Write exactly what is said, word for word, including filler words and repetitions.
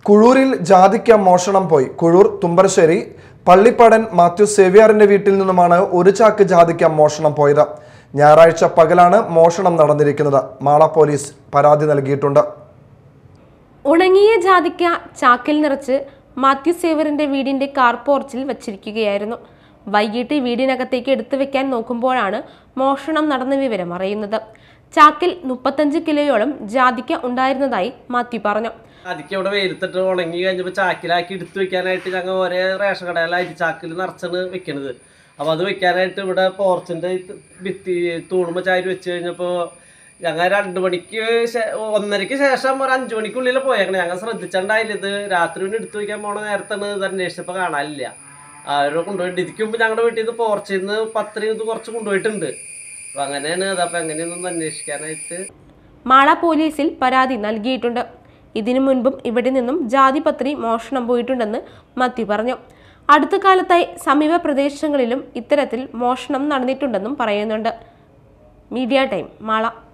കുഴൂരിൽ ജാതിക്ക മോഷണം പോയി. കുഴൂർ തുമ്പരശ്ശേരി പള്ളിപ്പടൻ മാത്യു സേവ്യാറിന്റെ വീട്ടിൽ നിന്നുമാണ് ഒരു ചാക്ക് ജാതിക്ക മോഷണം പോയത്. ഞായറാഴ്ച പകലാണ് മോഷണം നടന്നിരിക്കുന്നത്. മാള പോലീസ് പരാതി നൽകിയിട്ടുണ്ട്. ഉണങ്ങിയ ജാതിക്ക ചാക്കിൽ നിറച്ച് മാത്യു സേവ്യറിന്റെ വീടിന്റെ കാർ പോർച്ചിൽ വച്ചിരിക്കുകയായിരുന്നു. വൈകിട്ട് വീടിനകത്തേക്ക് എടുത്തു വെക്കാൻ നോക്കുമ്പോഴാണ് മോഷണം നടന്ന വിവരം അറിയുന്നത്. ചാക്കിൽ മുപ്പത്തഞ്ച് കിലോയോളം ജാതിക്ക ഉണ്ടായിരുന്നതായി മാത്യു പറഞ്ഞു. ജാതിക്ക ഇവിടെ വെയിലത്തിട്ട് ഉണങ്ങി കഴിഞ്ഞപ്പോൾ ചാക്കിലാക്കി എടുത്തു വെക്കാനായിട്ട് ഞങ്ങൾ ഒരേ റേഷൻ കടയിലായിട്ട് ചാക്കിൽ നിറച്ചാണ് വെക്കണത്. അപ്പോൾ അത് വെക്കാനായിട്ട് ഇവിടെ പോർച്ചിൻ്റെ ഭിത്തി തൂണുമ്പോൾ ചാരി വെച്ച് കഴിഞ്ഞപ്പോൾ ഞങ്ങൾ രണ്ട് മണിക്ക് ഒന്നരയ്ക്ക് ശേഷം ഒരു അഞ്ചു മണിക്കുള്ളിൽ പോയേക്കണേ. ഞങ്ങൾ ശ്രദ്ധിച്ചിട്ടുണ്ടായില്ല. ഇത് രാത്രി പിന്നെ എടുത്തു വയ്ക്കാൻ പോണ നേരത്താണ് ഇത് അന്വേഷിച്ചപ്പോൾ കാണാനില്ല. അവരെ കൊണ്ടുപോയിട്ട് ഇരിക്കുമ്പോൾ ഞങ്ങളുടെ വീട്ടിൽ നിന്ന് പോർച്ചിൽ നിന്ന് പത്രി ഇത് കുറച്ച് കൊണ്ടുപോയിട്ടുണ്ട്. അപ്പം അങ്ങനെയാണ് അതപ്പോൾ എങ്ങനെയൊന്നും അന്വേഷിക്കാനായിട്ട് മാള പോലീസിൽ പരാതി നൽകിയിട്ടുണ്ട്. ഇതിനു മുൻപും ഇവിടെ നിന്നും ജാതിപത്രി മോഷണം പോയിട്ടുണ്ടെന്ന് മാത്യു പറഞ്ഞു. അടുത്ത കാലത്തായി സമീപ പ്രദേശങ്ങളിലും ഇത്തരത്തിൽ മോഷണം നടന്നിട്ടുണ്ടെന്നും പറയുന്നുണ്ട്. Media time Mala.